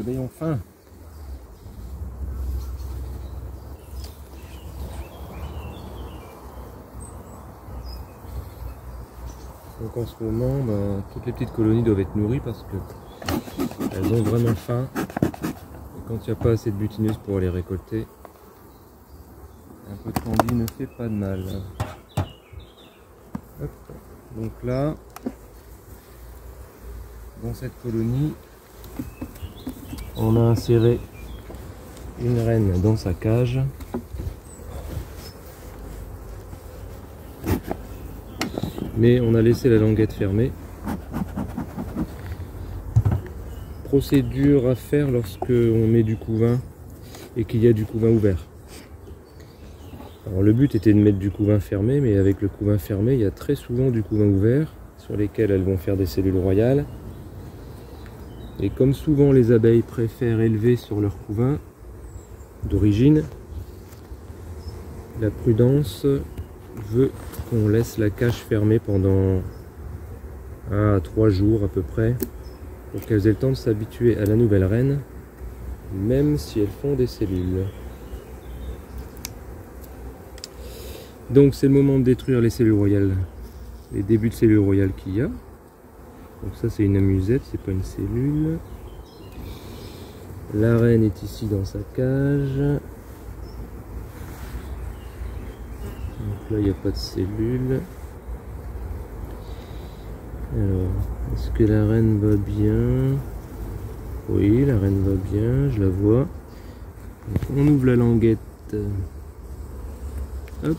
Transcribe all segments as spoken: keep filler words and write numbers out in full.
abeilles ont faim. Donc en ce moment, ben, toutes les petites colonies doivent être nourries parce que elles ont vraiment faim. Et quand il n'y a pas assez de butineuses pour les récolter, un peu de candy ne fait pas de mal. Hop. Donc là, dans cette colonie, on a inséré une reine dans sa cage. Mais on a laissé la languette fermée. Procédure à faire lorsque on met du couvain et qu'il y a du couvain ouvert. Alors le but était de mettre du couvain fermé, mais avec le couvain fermé, il y a très souvent du couvain ouvert sur lesquels elles vont faire des cellules royales. Et comme souvent les abeilles préfèrent élever sur leur couvain d'origine, la prudence veut qu'on laisse la cage fermée pendant un à trois jours à peu près pour qu'elles aient le temps de s'habituer à la nouvelle reine, même si elles font des cellules. Donc c'est le moment de détruire les cellules royales, les débuts de cellules royales qu'il y a. Donc ça c'est une amusette, c'est pas une cellule. La reine est ici dans sa cage. Donc là il n'y a pas de cellules. Alors, est-ce que la reine va bien? Oui, la reine va bien, je la vois. Donc, on ouvre la languette. Hop.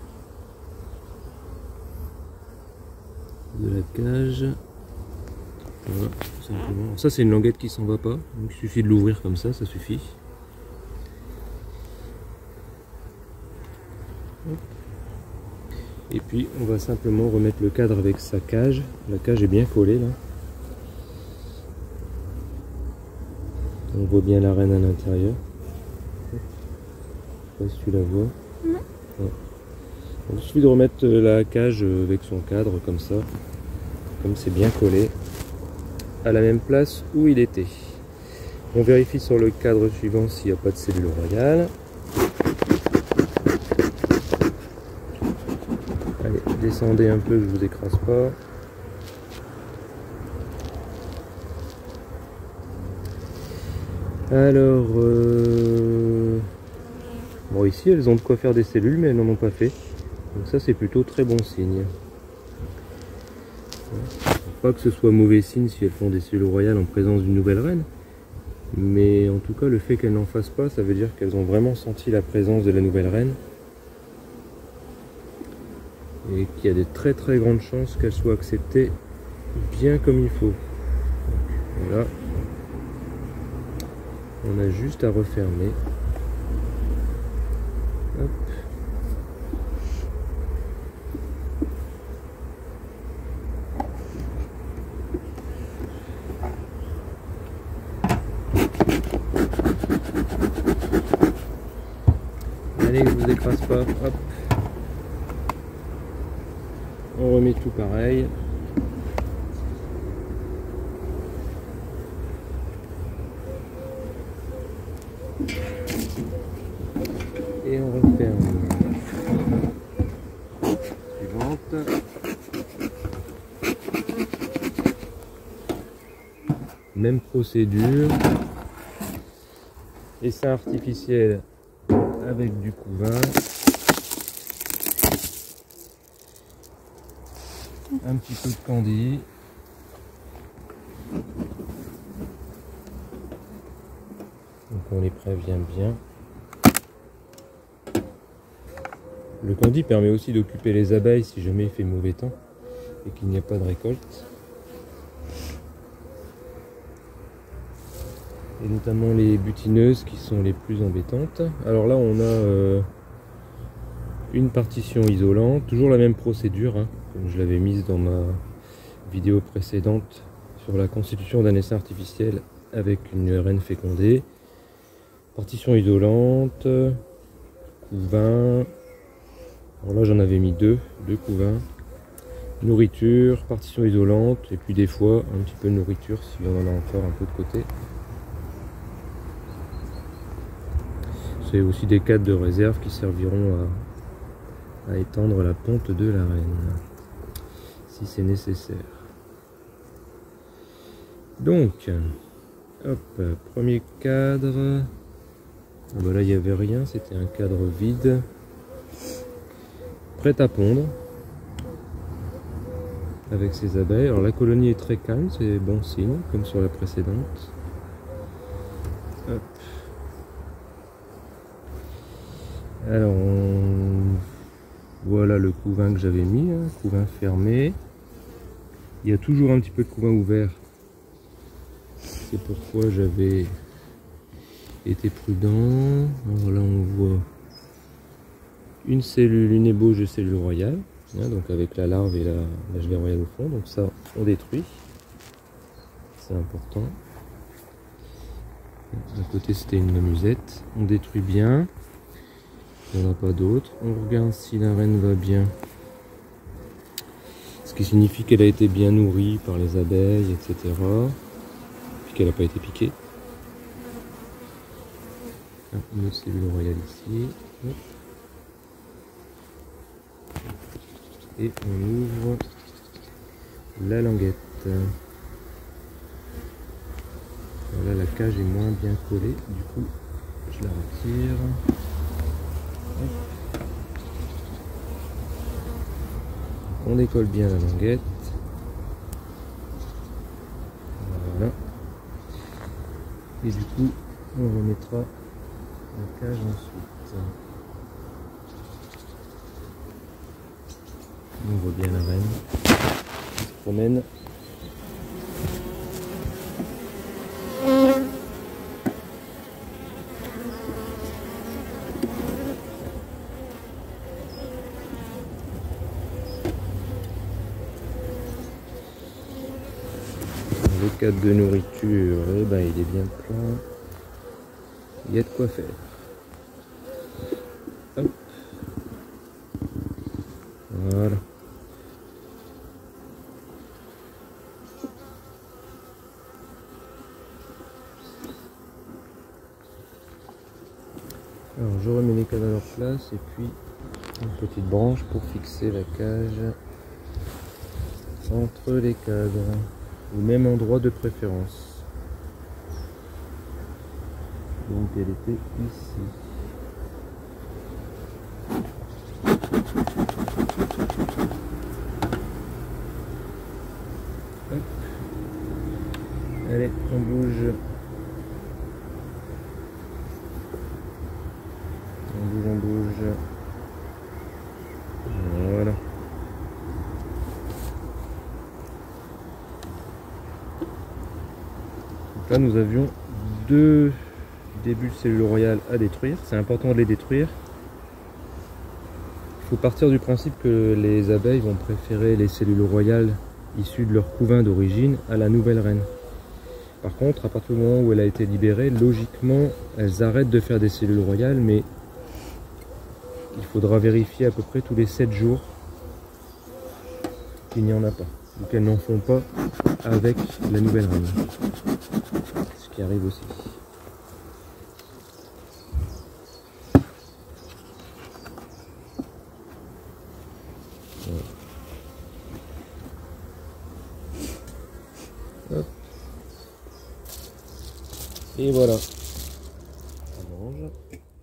De la cage. Voilà, tout simplement. Alors, ça c'est une languette qui s'en va pas. Donc, il suffit de l'ouvrir comme ça, ça suffit. Hop. Et puis on va simplement remettre le cadre avec sa cage. La cage est bien collée là. On voit bien la reine à l'intérieur. Je sais pas si tu la vois. Non. Ouais. Donc, il suffit de remettre la cage avec son cadre comme ça. Comme c'est bien collé. À la même place où il était. On vérifie sur le cadre suivant s'il n'y a pas de cellule royale. Allez, descendez un peu, je vous écrase pas. Alors, euh... bon ici elles ont de quoi faire des cellules, mais elles n'en ont pas fait. Donc ça c'est plutôt très bon signe. Pas que ce soit mauvais signe si elles font des cellules royales en présence d'une nouvelle reine. Mais en tout cas, le fait qu'elles n'en fassent pas, ça veut dire qu'elles ont vraiment senti la présence de la nouvelle reine. Et qu'il y a des très très grandes chances qu'elle soit acceptée bien comme il faut. Voilà. On a juste à refermer. Hop. Allez, je vous écrase pas. Hop. On remet tout pareil. Et on referme. Suivante. Même procédure. Essaim artificiel avec du couvain. Un petit peu de candy. Donc on les prévient bien. Le candy permet aussi d'occuper les abeilles si jamais il fait mauvais temps et qu'il n'y a pas de récolte. Et notamment les butineuses qui sont les plus embêtantes. Alors là on a euh, une partition isolante, toujours la même procédure, hein, comme je l'avais mise dans ma vidéo précédente sur la constitution d'un essaim artificiel avec une reine fécondée. Partition isolante, couvain, alors là j'en avais mis deux, deux couvains, nourriture, partition isolante, et puis des fois un petit peu de nourriture si on en a encore un peu de côté. c'est aussi des cadres de réserve qui serviront à, à étendre la ponte de la reine, si c'est nécessaire. Donc, hop, premier cadre. Ah bah là, il n'y avait rien, c'était un cadre vide. Prêt à pondre. Avec ses abeilles. Alors la colonie est très calme, c'est bon signe, comme sur la précédente. Hop. Alors, on... voilà le couvain que j'avais mis, hein, couvain fermé. Il y a toujours un petit peu de couvain ouvert. C'est pourquoi j'avais été prudent. Alors là, on voit une cellule, une ébauche de cellule royale, hein, donc avec la larve et la, la gelée royale au fond. Donc ça, on détruit. C'est important. D'un côté, c'était une musette. On détruit bien. Il n'y en a pas d'autres. On regarde si la reine va bien. Ce qui signifie qu'elle a été bien nourrie par les abeilles, et cetera. Puis qu'elle n'a pas été piquée. Une autre cellule royale ici. Et on ouvre la languette. Alors là, la cage est moins bien collée. Du coup, je la retire. On décolle bien la languette. Voilà. Et du coup, on remettra la cage ensuite. On voit bien la reine qui se promène. Le cadre de nourriture, eh ben, il est bien plein. Il y a de quoi faire. Hop. Voilà. Alors je remets les cadres à leur place et puis une petite branche pour fixer la cage entre les cadres, au même endroit de préférence. Donc elle était ici. Hop. Allez, on bouge. On bouge, on bouge. Voilà. Donc là, nous avions deux débuts de cellules royales à détruire. C'est important de les détruire. Il faut partir du principe que les abeilles vont préférer les cellules royales issues de leur couvain d'origine à la nouvelle reine. Par contre, à partir du moment où elle a été libérée, logiquement, elles arrêtent de faire des cellules royales, mais il faudra vérifier à peu près tous les sept jours qu'il n'y en a pas, ou qu'elles n'en font pas avec la nouvelle reine. Ce qui arrive aussi. Voilà. Hop. Et voilà. On mange.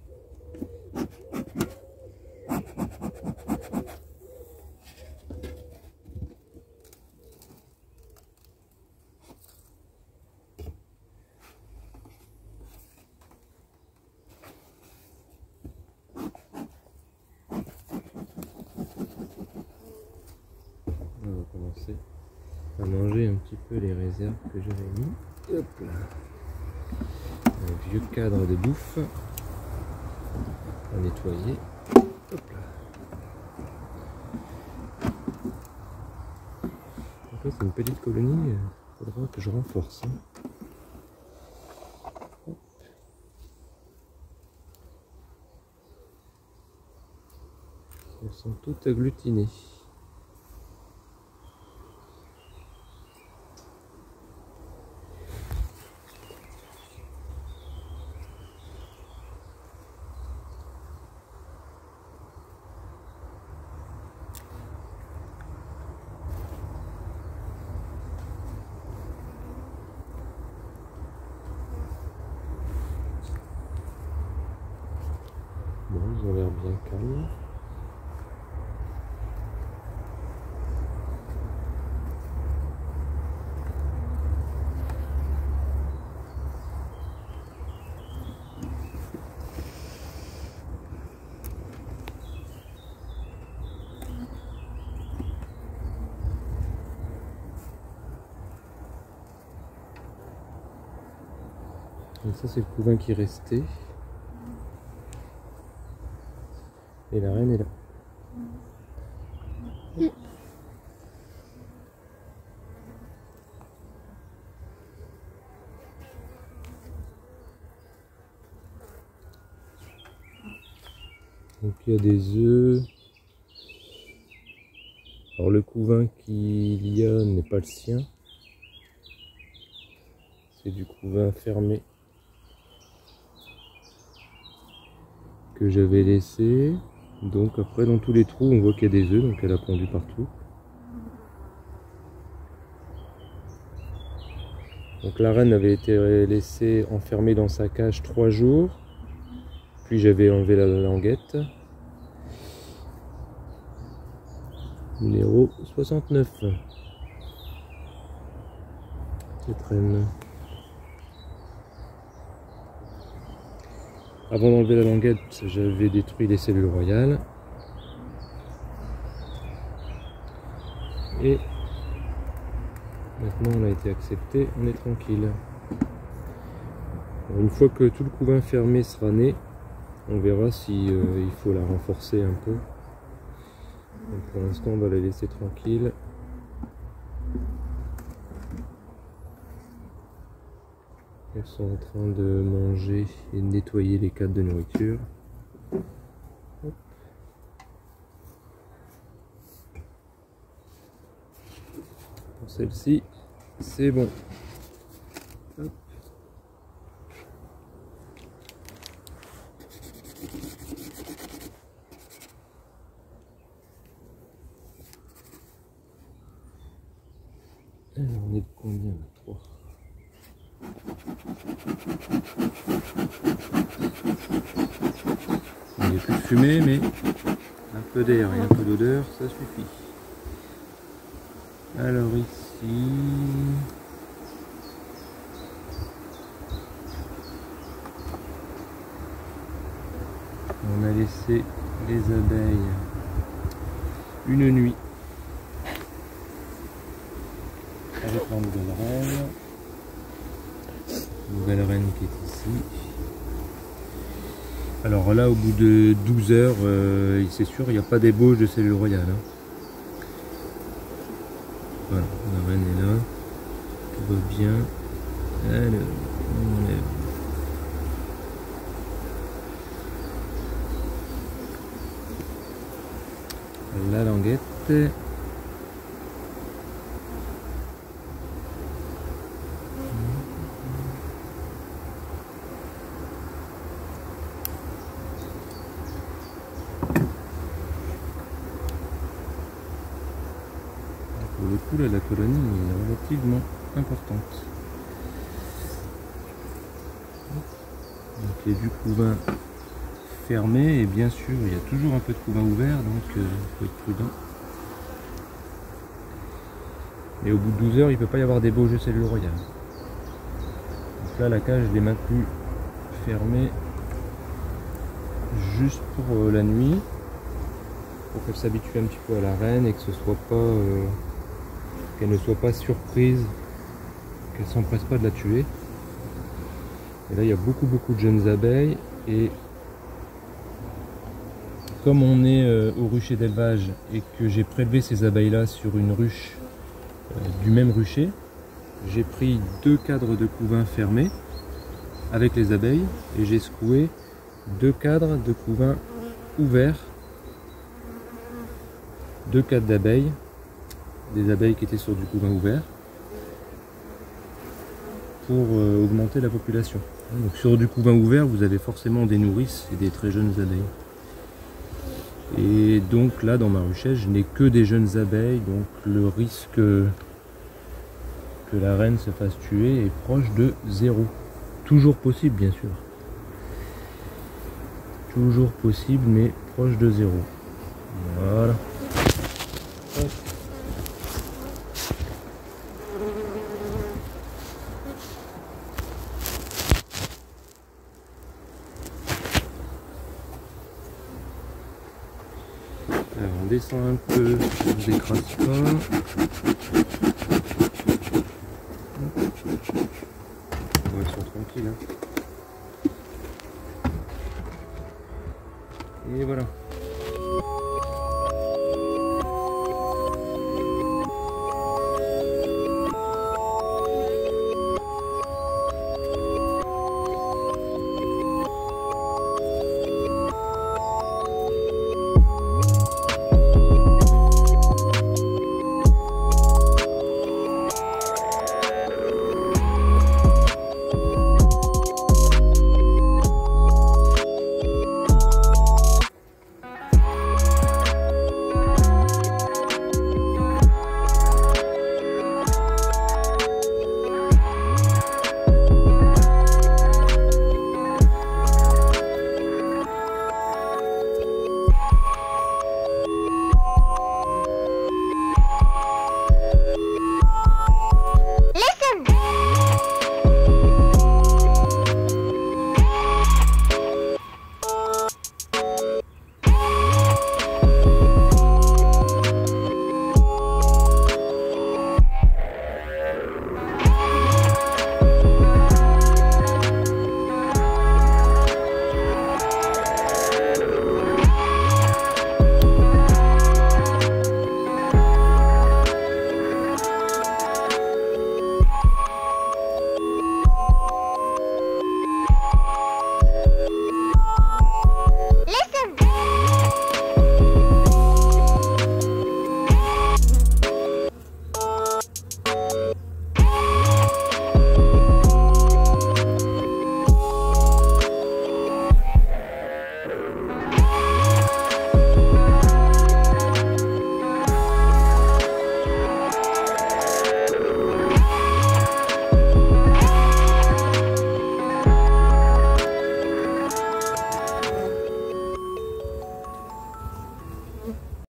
On va commencer à manger un petit peu les réserves que j'avais mis. Hop là. Un vieux cadre de bouffe à nettoyer. Hop là. Donc là c'est une petite colonie, il faudra que je renforce. Hein. Hop. Elles sont toutes agglutinées. bien calme. Et ça c'est le couvain qui restait. Et la reine est là. Donc il y a des œufs. Alors le couvain qu'il y a n'est pas le sien. C'est du couvain fermé que j'avais laissé. Donc après dans tous les trous on voit qu'il y a des œufs, donc elle a pondu partout. Donc la reine avait été laissée enfermée dans sa cage trois jours. Puis j'avais enlevé la languette. Numéro soixante-neuf. Cette reine. Avant d'enlever la languette, j'avais détruit les cellules royales. Et maintenant on a été accepté, on est tranquille. Alors, une fois que tout le couvain fermé sera né, on verra si euh, il faut la renforcer un peu. Donc, pour l'instant on va la laisser tranquille. Elles sont en train de manger et de nettoyer les cadres de nourriture. Hop. Pour celle-ci, c'est bon. Hop. Alors, on est de combien là? trois. Il n'y a plus de fumée, mais un peu d'air et un peu d'odeur, ça suffit. Alors ici, on a laissé les abeilles une nuit avec la nouvelle reine. Nouvelle reine qui est ici. Alors là, au bout de douze heures, euh, c'est sûr, il n'y a pas d'ébauche de cellules royales. Hein. Voilà, la reine est là. Tout va bien. Alors, on enlève. La languette. Pour le coup, là, la colonie est relativement importante. Donc il y a du couvain fermé et bien sûr il y a toujours un peu de couvain ouvert, donc il euh, faut être prudent. Et au bout de douze heures, il ne peut pas y avoir d'ébauche de cellules royales. Donc là, la cage, je l'ai maintenue fermée juste pour euh, la nuit, pour qu'elle s'habitue un petit peu à la reine et que ce soit pas, euh, qu'elle ne soit pas surprise, qu'elle s'empresse pas de la tuer. Et là, il y a beaucoup beaucoup de jeunes abeilles et comme on est euh, au rucher d'élevage et que j'ai prélevé ces abeilles là sur une ruche euh, du même rucher, j'ai pris deux cadres de couvain fermés avec les abeilles et j'ai secoué deux cadres de couvain ouverts, deux cadres d'abeilles, des abeilles qui étaient sur du couvain ouvert pour euh, augmenter la population. Donc sur du couvain ouvert, vous avez forcément des nourrices et des très jeunes abeilles. Et donc là, dans ma ruchette, je n'ai que des jeunes abeilles, donc le risque que la reine se fasse tuer est proche de zéro. Toujours possible, bien sûr. toujours possible, mais proche de zéro. Voilà. Hop. Alors on descend un peu, on décrase pas. Bon, ils sont tranquilles. Hein. Et voilà.